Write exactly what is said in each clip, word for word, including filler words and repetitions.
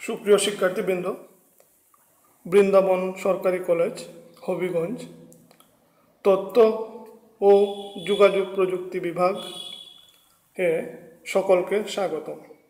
সুপ্রিয় শিক্ষার্থীবৃন্দ, বৃন্দাবন সরকারি কলেজ হবিগঞ্জ তথ্য ও যোগাযোগ প্রযুক্তি বিভাগ এ সকলকে স্বাগত।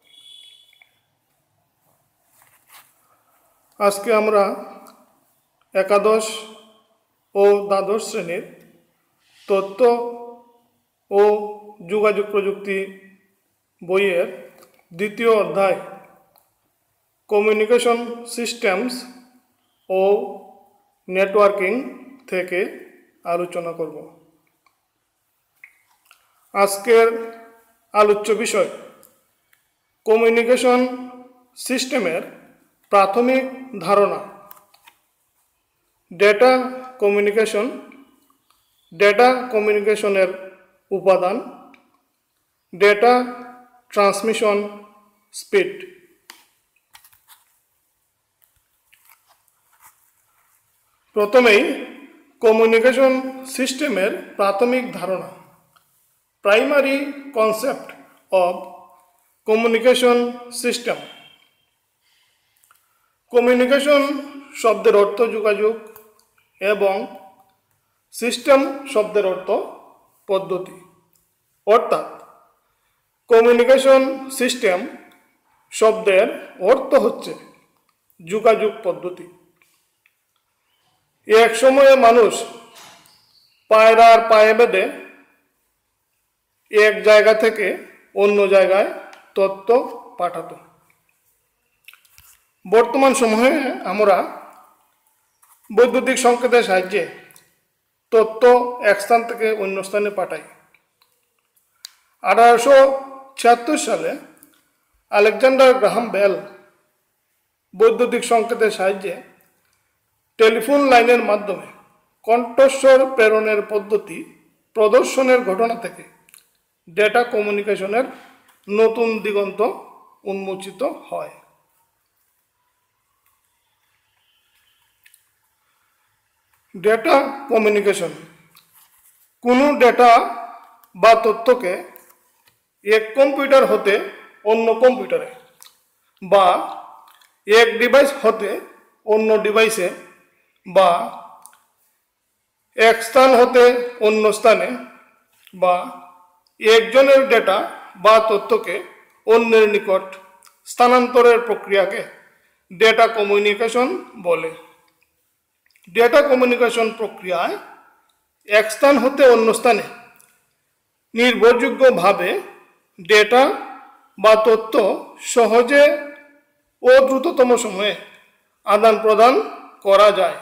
আজকে আমরা একাদশ ও দ্বাদশ শ্রেণীর তথ্য ও যোগাযোগ প্রযুক্তি বইয়ের দ্বিতীয় অধ্যায় কমিউনিকেশন সিস্টেমস ও নেটওয়ার্কিং থেকে আলোচনা করব। আজকের আলোচ্য বিষয় কমিউনিকেশন সিস্টেমের প্রাথমিক ধারণা, ডেটা কমিউনিকেশন, ডেটা কমিউনিকেশনের উপাদান, ডেটা ট্রান্সমিশন স্পিড। প্রথমেই কমিউনিকেশন সিস্টেমের প্রাথমিক ধারণা, primary concept of communication system. Communication শব্দের অর্থ যোগাযোগ এবং সিস্টেম শব্দের অর্থ পদ্ধতি, অর্থাৎ কমিউনিকেশন সিস্টেম শব্দের অর্থ হচ্ছে যোগাযোগ পদ্ধতি। এক সময়ে মানুষ পায়রার পায়ে বেঁধে এক জায়গা থেকে অন্য জায়গায় তথ্য পাঠাত। বর্তমান সময়ে আমরা বৈদ্যুতিক সংকেতের সাহায্যে তথ্য এক স্থান থেকে অন্য স্থানে পাঠাই। আঠারোশো ছিয়াত্তর সালে আলেকজান্ডার গ্রাহাম বেল বৈদ্যুতিক সংকেতের সাহায্যে টেলিফোন লাইনের মাধ্যমে কণ্ঠস্বর প্রেরণের পদ্ধতি প্রদর্শনের ঘটনা থেকে ডেটা কমিউনিকেশনের নতুন দিগন্ত উন্মোচিত হয়। ডেটা কমিউনিকেশন কোনো ডেটা বা তথ্যকে এক কম্পিউটার হতে অন্য কম্পিউটারে বা এক ডিভাইস হতে অন্য ডিভাইসে বা এক স্থান হতে অন্য স্থানে বা একজনের ডেটা বা তথ্যকে অন্যের নিকট স্থানান্তরের প্রক্রিয়াকে ডেটা কমিউনিকেশন বলে। ডেটা কমিউনিকেশন প্রক্রিয়ায় এক স্থান হতে অন্য স্থানে নির্ভরযোগ্যভাবে ডেটা বা তথ্য সহজে ও দ্রুততম সময়ে আদান প্রদান করা যায়।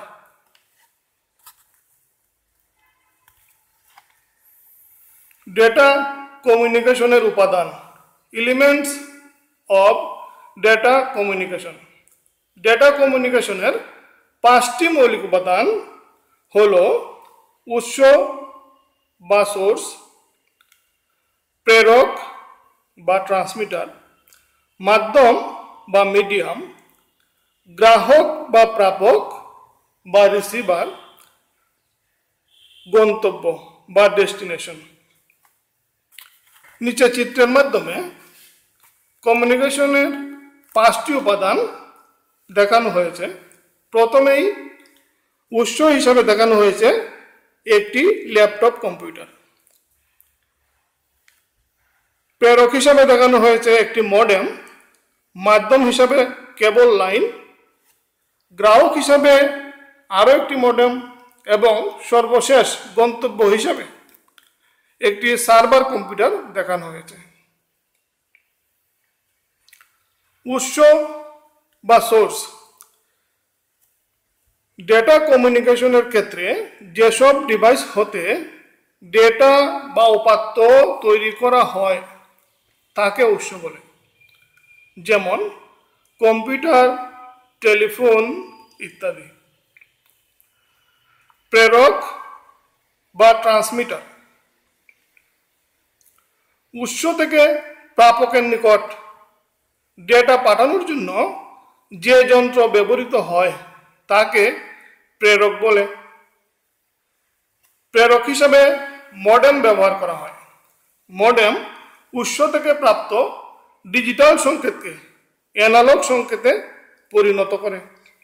ডেটা কমিউনিকেশনের উপাদান, elements of data communication. Data কমিউনিকেশনের পাঁচটি মৌলিক উপাদান হল উৎস বা সোর্স, প্রেরক বা ট্রান্সমিটার, মাধ্যম বা মিডিয়াম, গ্রাহক বা প্রাপক বা রিসিভার, গন্তব্য বা ডেস্টিনেশন। নিচে চিত্রের মাধ্যমে কমিউনিকেশনের পাঁচটি উপাদান দেখানো হয়েছে। প্রথমেই উৎস হিসাবে দেখানো হয়েছে একটি ল্যাপটপ কম্পিউটার, প্রেরক হিসাবে দেখানো হয়েছে একটি মডেম, মাধ্যম হিসাবে কেবল লাইন, গ্রাহক হিসাবে আরও একটি মডেম এবং সর্বশেষ গন্তব্য হিসাবে একটি সার্ভার কম্পিউটার দেখানো হয়েছে। উৎস বা সোর্স, ডেটা কমিউনিকেশনের ক্ষেত্রে যেসব ডিভাইস হতে ডেটা বা উপাত্ত তৈরি করা হয় তাকে উৎস বলে, যেমন কম্পিউটার, টেলিফোন ইত্যাদি। প্রেরক বা ট্রান্সমিটার, উৎস থেকে প্রাপকের নিকট ডেটা পাঠানোর জন্য যে যন্ত্র ব্যবহৃত হয় তাকে প্রেরক বলে। প্রেরক হিসাবে মডেম ব্যবহার করা হয়। মডেম উৎস থেকে প্রাপ্ত ডিজিটাল সংকেতকে অ্যানালগ সংকেতে পরিণত করে।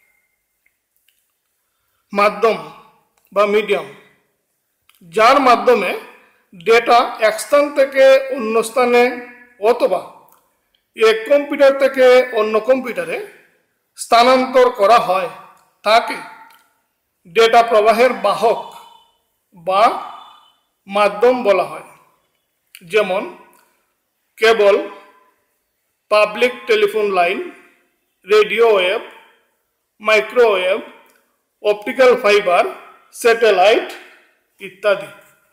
মাধ্যম বা মিডিয়াম, যার মাধ্যমে ডেটা এক স্থান থেকে অন্য স্থানে অথবা এক কম্পিউটার থেকে অন্য কম্পিউটারে স্থানান্তর করা হয় তাকে ডেটা প্রবাহের বাহক বা মাধ্যম বলা হয়। যেমন cable, public telephone line, radio wave, microwave, optical fibre, satellite ইত্যাদি।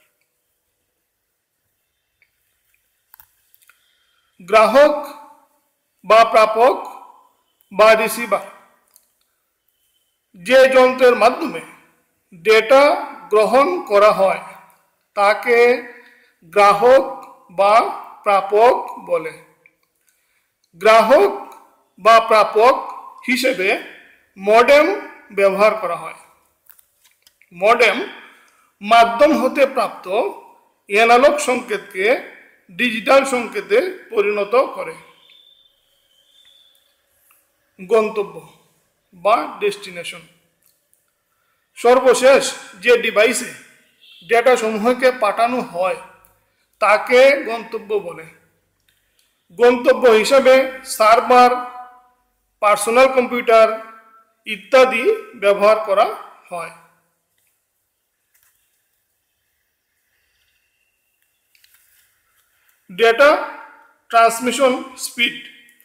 গ্রাহক বা প্রাপক বা রিসিভার, যে যন্ত্রের মাধ্যমে ডেটা গ্রহণ করা হয় তাকে গ্রাহক বা প্রাপক বলে। গ্রাহক বা প্রাপক হিসেবে মডেম ব্যবহার করা হয়। মডেম মাধ্যম হতে প্রাপ্ত অ্যানালগ সংকেতকে ডিজিটাল সংকেতে পরিণত করে। গন্তব্য বা ডেস্টিনেশন, সর্বশেষ যে ডিভাইসে ডেটা সমূহকে পাঠানো হয় তাকে গন্তব্য বলে। গন্তব্য হিসাবে সার্ভার, পার্সোনাল কম্পিউটার ইত্যাদি ব্যবহার করা হয়। ডেটা ট্রান্সমিশন স্পিড,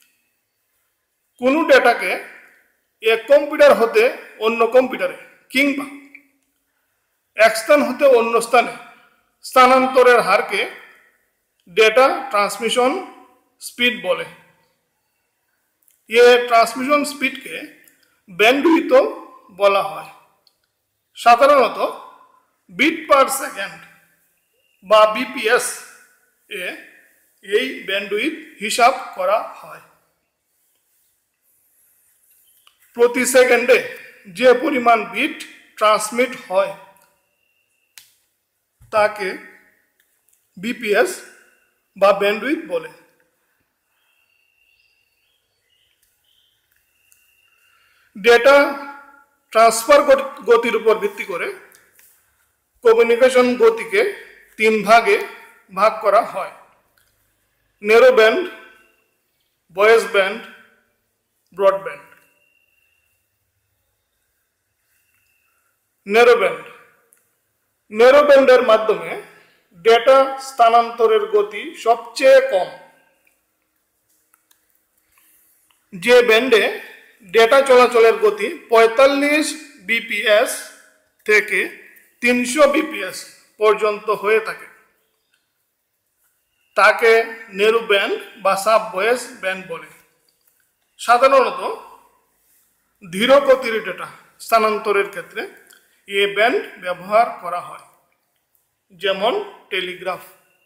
কোনো ডেটাকে এক কম্পিউটার হতে অন্য কম্পিউটারে কিংবা এক স্থান হতে অন্য স্থানে স্থানান্তরের হারকে ডেটা ট্রান্সমিশন স্পিড বলে। এ ট্রান্সমিশন স্পিডকে ব্যান্ডউইথ বলা হয়। সাধারণত বিট পার সেকেন্ড বা বিপিএস এ এই ব্যান্ডউইথ হিসাব করা হয়। প্রতি সেকেন্ডে যে পরিমাণ বিট ট্রান্সমিট হয় তাকে বিপিএস বা ব্যান্ডউইথ বলে। ডেটা ট্রান্সফার গতির উপর ভিত্তি করে কমিউনিকেশন গতিকে তিন ভাগে ভাগ করা হয়: narrow band, voice band, broadband. Narrow band, narrow ব্যান্ডের মাধ্যমে ডেটা স্থানান্তরের গতি সবচেয়ে কম। যে ব্যান্ডে ডেটা চলাচলের গতি পঁয়তাল্লিশ বিপিএস থেকে তিনশো বিপিএস পর্যন্ত হয়ে থাকে তাকে ন্যারো ব্যান্ড বা সাব ভয়েস ব্যান্ড বলে। সাধারণত ধীর গতির ডেটা স্থানান্তরের ক্ষেত্রে এ ব্যান্ড ব্যবহার করা হয়, যেমন টেলিগ্রাফ।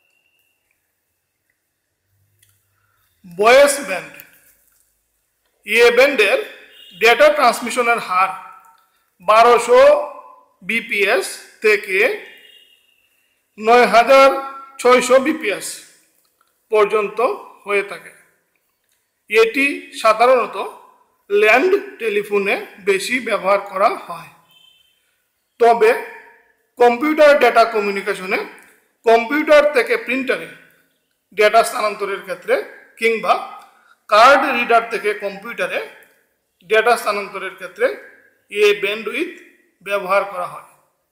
ভয়েস ব্যান্ড, এ ব্যান্ডের ডেটা ট্রান্সমিশনের হার বারোশো বিপিএস থেকে নয় হাজার ছয়শো বিপিএস পর্যন্ত হয়ে থাকে। এটি সাধারণত ল্যান্ড টেলিফোনে বেশি ব্যবহার করা হয়। তবে কম্পিউটার ডেটা কমিউনিকেশনে কম্পিউটার থেকে প্রিন্টারে ডেটা স্থানান্তরের ক্ষেত্রে কিংবা কার্ড রিডার থেকে কম্পিউটারে ডেটা স্থানান্তরের ক্ষেত্রে এ ব্যান্ডউইথ ব্যবহার করা হয়।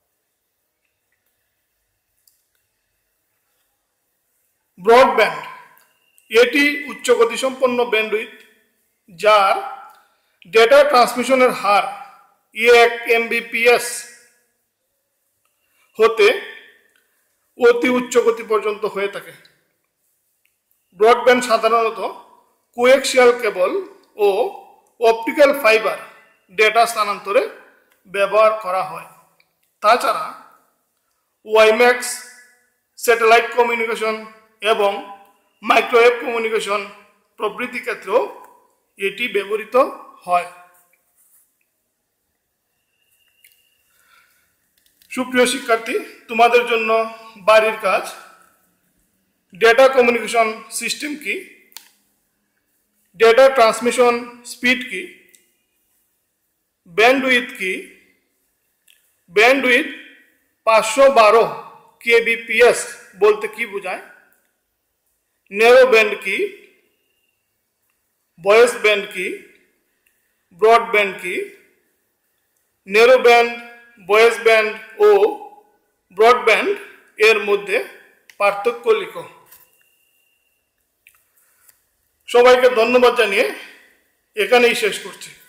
ব্রডব্যান্ড, এটি উচ্চ গতিসম্পন্ন ব্যান্ডউইথ যার ডেটা ট্রান্সমিশনের হার এক এমবিপিএস হতে অতি উচ্চ গতি পর্যন্ত হয়ে থাকে। ব্রডব্যান্ড সাধারণত কোয়েক্সিয়াল কেবল ও অপটিক্যাল ফাইবার ডেটা স্থানান্তরে ব্যবহার করা হয়। তাছাড়া ওয়াইম্যাক্স, স্যাটেলাইট কমিউনিকেশন এবং মাইক্রোওয়েভ কমিউনিকেশন প্রভৃতি ক্ষেত্রেও এটি ব্যবহৃত হয়। সুপ্রিয় শিক্ষার্থী, তোমাদের জন্য বাড়ির কাজ, ডেটা কমিউনিকেশন সিস্টেম কি, ডেটা ট্রান্সমিশন স্পিড কি ব্যান্ডউইথ কি? ব্যান্ডউইথ পাঁচশো বারো কেবিপিএস বলতে কি বোঝায়? ন্যারো ব্যান্ড কি? ভয়েস ব্যান্ড কি? ব্রডব্যান্ড কি? ন্যারো ব্যান্ড, ভয়েস ব্যান্ড ও ব্রডব্যান্ড এর মধ্যে পার্থক্য লিখো। সবাইকে ধন্যবাদ জানিয়ে এখানেই শেষ করছি।